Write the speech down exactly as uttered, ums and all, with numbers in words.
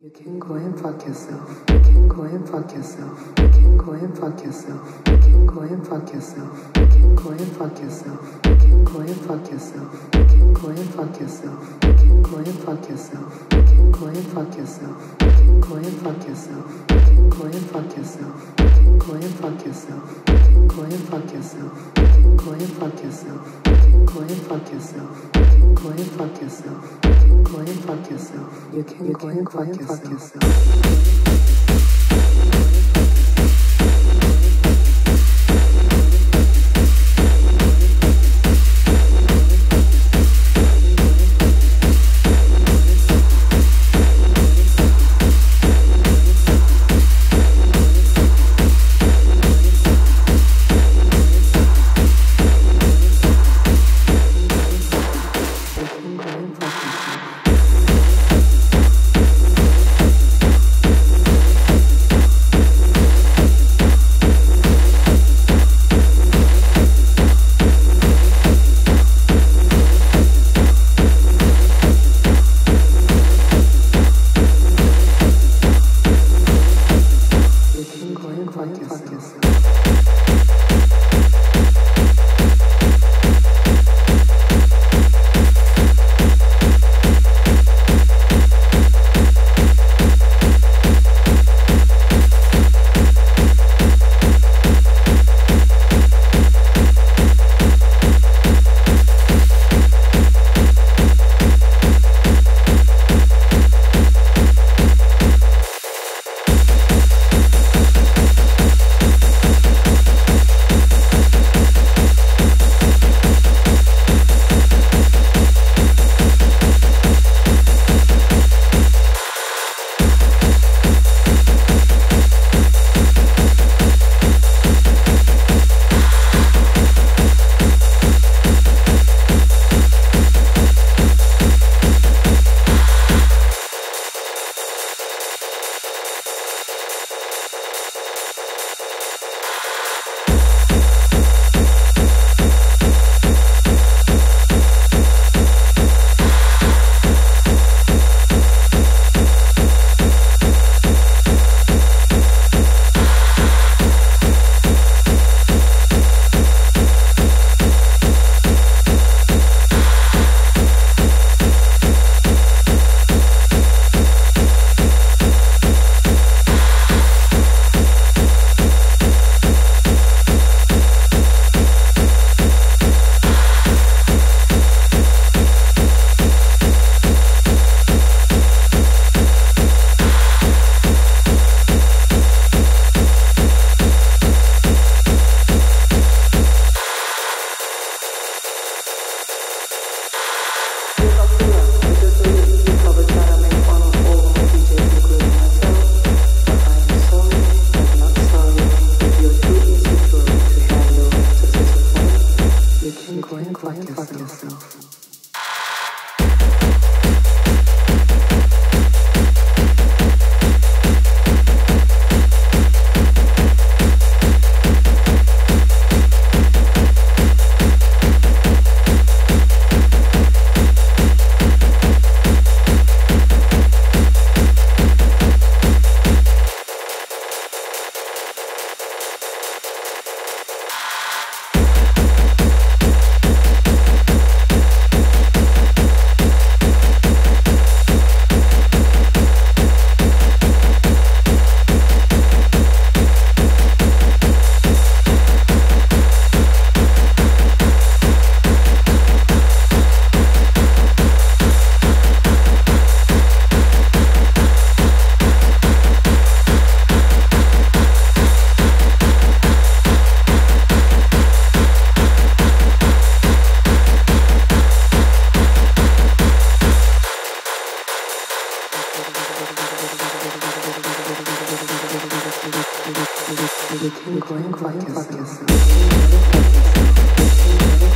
You can go and fuck yourself. You can go and fuck yourself. You can go and fuck yourself. You can go and fuck yourself. You can go and fuck yourself. You can go and fuck yourself. You can go and fuck yourself. You can go and fuck yourself. You can go and fuck yourself. You can go and fuck yourself. You can go and fuck yourself. You can go and fuck yourself. You can go and fuck yourself. You can go and fuck yourself. You can go and fuck yourself. You can go and fuck yourself. You can go and fuck yourself. You can go and fuck yourself. Fuck yourself. You can go and fuck yourself.